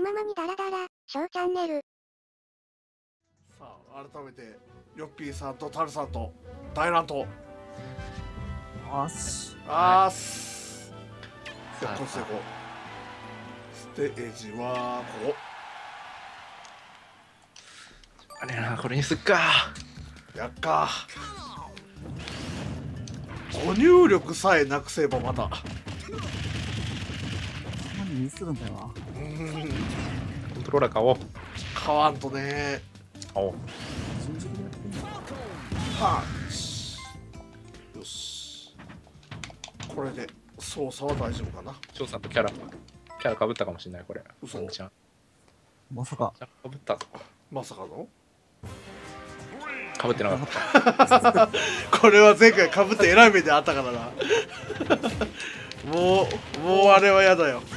ままにダラダラ、ショーチャンネル。 さあ、改めて、ヨッピーさんとタルさんと大乱闘。 あっし。 あーす。じゃあ、こっちでこう。ステージはここ。 あれな、これにすっか。 やっか。ご入力さえなくせばまた。 何ミスるんだよな。 コントローラー買おう。 買わんとね。 おう。 新宿でやってんの。 パンチ。よし。これで操作は大丈夫かな。 翔さんとキャラかぶったかもしれない、これ。 嘘ワンちゃん。 まさか。 キャラかぶったぞ。 まさかのかぶってなかった。 これは前回かぶって偉い目であったからな。もうあれはやだよ。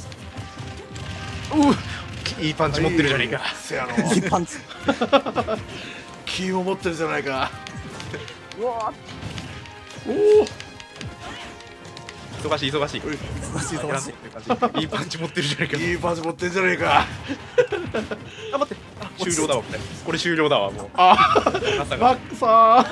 いいパンチ持ってるじゃねえか。 せやろ。 いいパンチ。 キーを持ってるじゃないか。 うわおお。 忙しい忙しい。 忙しい忙しい。 いいパンチ持ってるじゃねえか。 いいパンチ持ってんじゃねえか。 頑張って。終了だわ、これ。これ終了だわ、もう。 あ朝が。 マックさ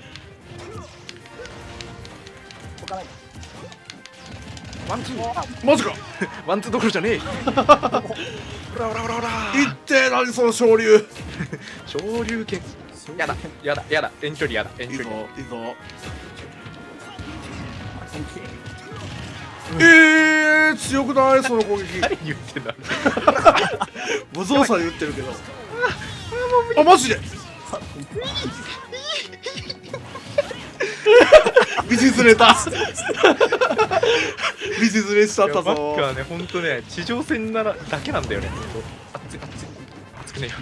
置かない。 ワンツー。 ーマジか。 ワンツーどころじゃねえ。ほらほらほらほら。 いって何その昇竜。 昇竜拳。やだやだやだ。遠距離やだ。遠いいぞ距離。 いいぞ。 本気。 強くないその攻撃。 何言ってんだ。 無造作で言ってるけど。あマジで。道ずれた。道ずれしちゃったバッぞク。はね、ほんとね、地上戦ならだけなんだよね。熱い熱い熱くねえよ。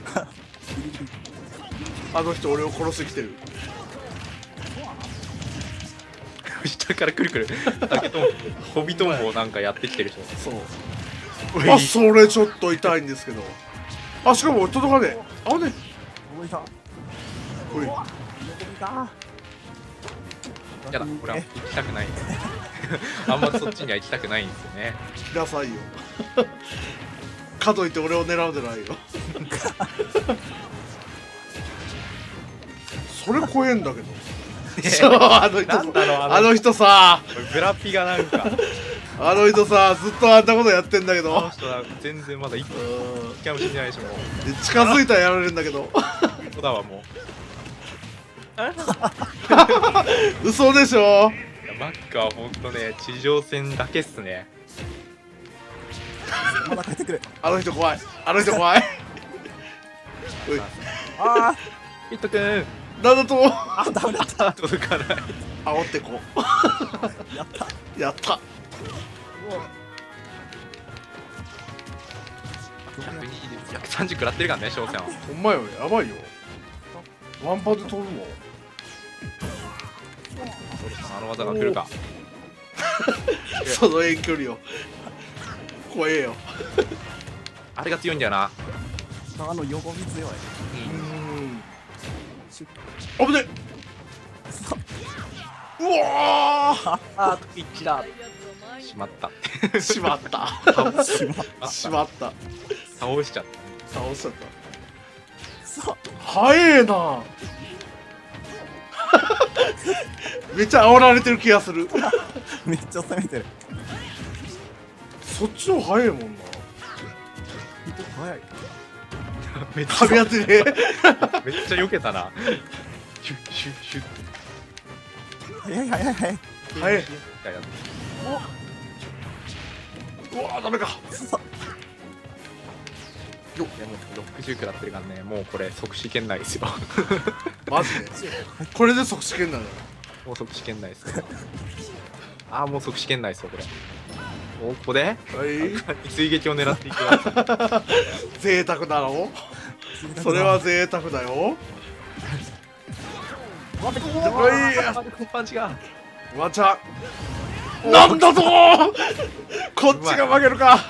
あの人俺を殺してきてる。 下からくるくる竹とんぼホビトンボをなんかやってきてる人。 そう。 おいあそれちょっと痛いんですけど。あしかも届かねえ。あね。 動いた。 おい。 横見た。 やだ、俺は行きたくない。あんまりそっちには行きたくないんですよね。 来なさいよ。かといって俺を狙うんじゃないよ。それ怖えんだけど。そうあの人なんだろうあの人さブラピがなんかあの人さずっとあんなことやってんだけあのど人は全然まだ一う回も死んでないでしょ。もうん近づいたらやられるんだけどそうだわもう。 嘘でしょ。 いやマックはほんとね地上戦だけっすね。 まだ帰ってくる。 あの人怖いあの人怖い。おいあヒットくんなんだとあ、ダメだった。 届かない。 煽ってこやった。 やった 130食らってるからね翔さんは。 ほんまよやばいよワンパで取るもん。 あの技が来るか。 その遠距離を怖えよ。 あれが強いんだよな。 あの横見強い。 危ねうわあ、一気だ。 しまったーしまったしまった倒しちゃった倒しちゃったそう。 早えな。めっちゃ煽られてる気がする。 めっちゃ攻めてる。 そっちの方早いもんな。 早い。 めっちゃ噛み合ってね。 めっちゃ避けたな。シュッシュッシュッ早い早い早い。 早い。 ややうわーダメか。 でも60食らってるからね、もうこれ即死圏内ですよ。 マジでこれで即死圏なんだ。 もう即死圏内ですよ。ああもう即死圏内ですよこれ。おここではい追撃を狙っていきます。 贅沢だろ。それは贅沢だよ。 待ってここパンチがワンチャンなんだぞー。こっちが負けるか。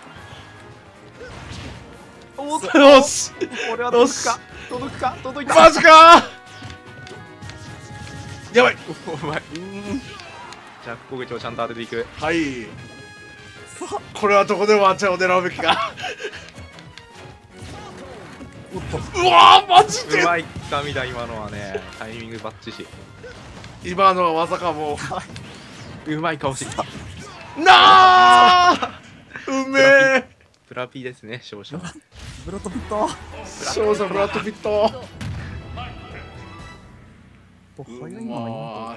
よしこれは届くか届くか届いた。 マジかー。やばい。 お前じゃあ攻撃をちゃんと当てていく。 はいこれはどこでワンチャンを狙うべきか。 おっとうわーマジでうまい神だ今のはね。タイミングバッチシ。 今のはまさかもうまい顔してきた。 うなあうめえプラピーですね勝者。 ブロッドピット勝者ブラッド・ピット。 早いな今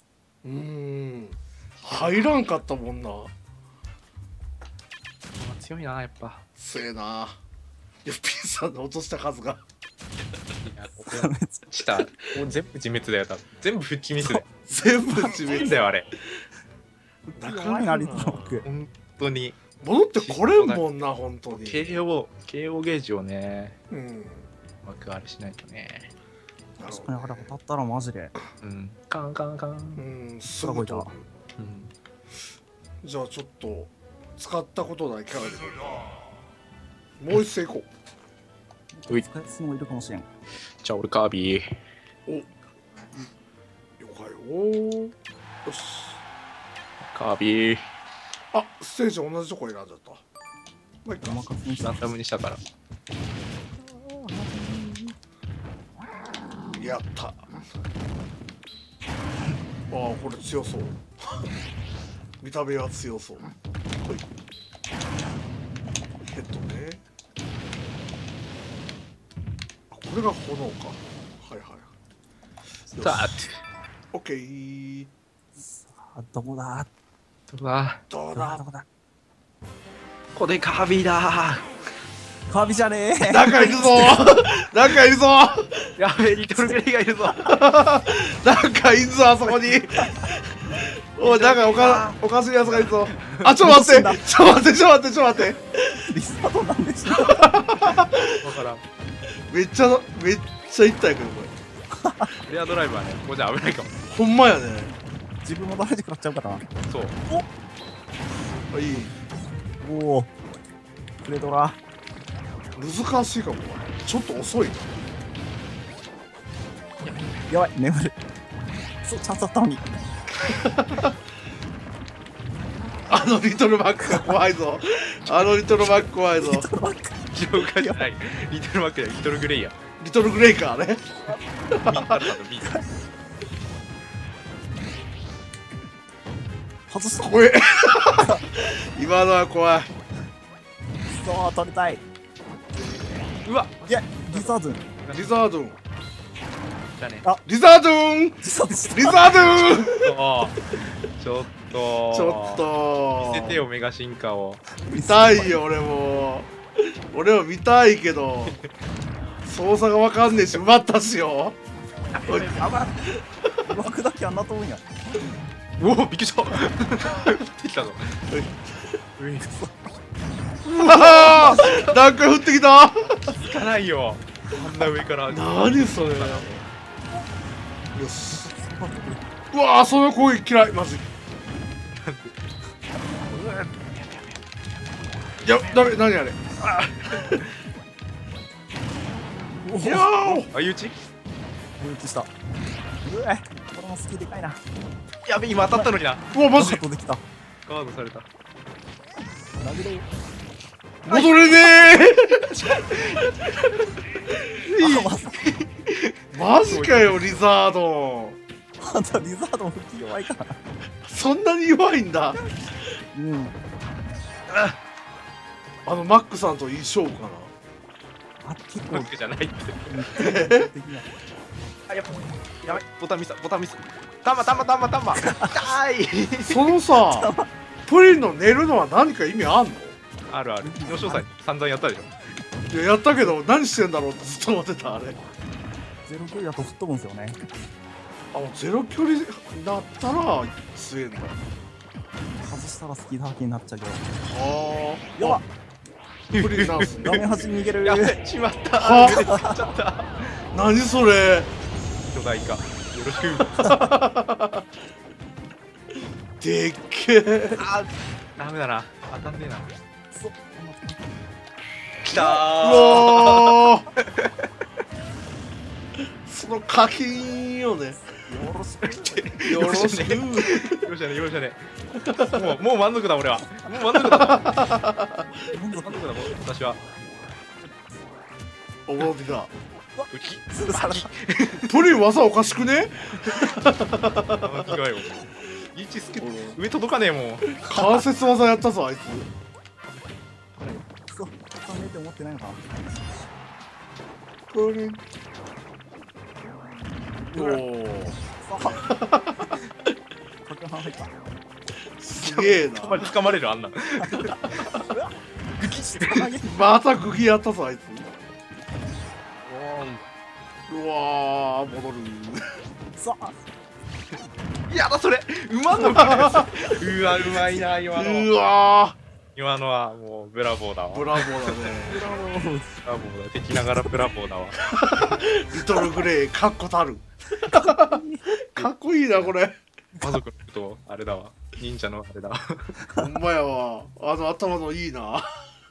入らんかったもんな。 強いなやっぱ。 せえな。いやピンさんの落とした数がいや俺したもう全部自滅だよ多分。全部吹きミスだよ。 全部自変滅だよあれ。 弱いなリトルマーク。 本当に。 戻ってこれんもんな本当に。 KO ゲージをねうんうまくあれしないとね。 なるほ確かにあれ当たったらマジで。 うんカンカンカン。 ど。す動いたぐと。 うんじゃあちょっと使ったことないキャラでもう一戦行こうい使いつもいるかもしれん。 じゃあ俺カービィ。 う。了解よ。よし。 カービィあ、ステージ同じとこ選んじゃった。まあいいかお任せにしたラン。ダムにしたから。 やった。ああ、これ強そう。見た目は強そう。ほい。ヘッドね。あ、これが炎か。はいはい。 スターオッケー。 あ、どこだト。うわどうだどこだど。こだここでカービィだカービじゃねえなんかいるぞ。なんかいるぞ。 ー。やべえリトルグレイがいるぞ。 なんかいるぞあそこに。おい、なんかおかしいやつがいるぞ。あ、ちょっと待って。ちょっと待って。ちょっと待って。ちょっと待って。 リスタートなんでしょわからん。 めっちゃ痛いけどこれ。 レアドライブはねここじゃ危ないかも。 ほんまやね。 自分もダメージ食らっちゃうからな。 そうあ、いい。 おおクレドラ難しいかも。ちょっと遅いな。 やばい眠る。そうチャンスあったのに。 あのリトルマックが怖いぞ。あのリトルマック怖いぞ。 リトルマック了解じゃない。リトルマークだよリトルグレイや。 リトルグレイカーね。 ミータルだとミータル。 外した怖え。今のは怖い。 そう取りたい。 うわいやリザードンリザードン。 じゃあね。 リザードン。 リザードンしたリザードン。 ちょっとちょっと。 見せてよメガ進化を。 見たいよ俺も。俺は見たいけど。操作がわかんねえし、奪ったしよ。おいやばい僕だけあんな遠いんや。 おおびっくりした。降ってきたぞ。 うわーなんか降ってきた。 行かないよ。あんな上から。 何それ。よし。うわーその攻撃嫌いマジ。いやダメ何あれ。いやー相打ち？ 無打ちした。うえこれも好きでかいな。 やべ今当たったのにな。 うわマジ飛んできた。 ガードされた。 殴れよ。 戻れねあまさえ。マジかよリザードン。 あんたリザードン吹き弱いから。 そんなに弱いんだ。 うん。 あのマックさんといい勝負かな。 あ結構わけじゃないって。 的な。 あやばいやばいボタンミスボタンミス。タンマタンマタンマタンマ。痛い。 そのさプリンの寝るのは何か意味あんの。 あるある。吉尾さん散々やったでしょ。 いややったけど何してんだろうってずっと思ってたあれ。 ゼロ距離だと吹っ飛ぶんですよね。 あもうゼロ距離だったら強えんだ。 外したらスキーだらけになっちゃうけど。 あやばっプリンなんすね。 画面端に逃げる。 やべしまった。 は腕使っちゃった。 何それ。 巨大化。よろしく。 でっけえ。 あダメだな。当たんねえな。 そうきたうー。 わーその課金よね。 よろしく。 よろしく。 容赦ね容赦ねもう満足だ俺はもう満足だ満足だもう私はおもびだ。 ウキすぐさらプリン技おかしくね？ 巻きがよリーチスケ上届かねえもん関節技やったぞあいつ。 そう掴めって思ってないのかな。 プリン。おお。 さあかけ離れた。 すげえな。 掴まれるあんなまたグギやったぞあいつ。うわー戻る。 さあやだそれうまんのかうわうまいな今のうわ今のはもうブラボーだわーブラボーだね。 ブラボーだ敵ながらブラボーだわリトルグレイかっこたる。かっこいいなこれ。 魔族のことあれだわ忍者のあれだわほんまやわ。あの頭のいいな。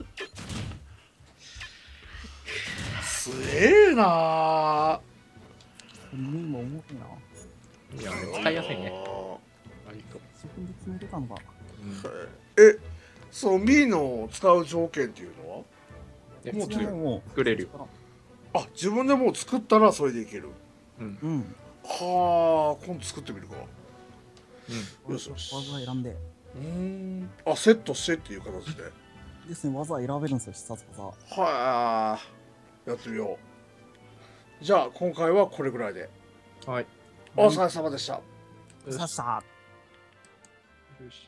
すげえな。 耳も重いな。 いや使いやすいねあ割と自分で決めてたのか。 ーそのミーの使う条件っていうのは？ もういやも作れるよあ、自分でもう作ったらそれでいける。 う。うん。 はあ、今度作ってみるか。よしよし。 技選んで。 あ、セットしてっていう形で。 ですね、技選べるんですよ、必殺技。 はあ、やってみよう。じゃあ今回はこれぐらいで。 はいお疲れ様でした。 さっしゃよし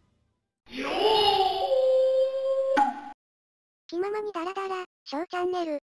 気ままにダラダラ、ショーチャンネル。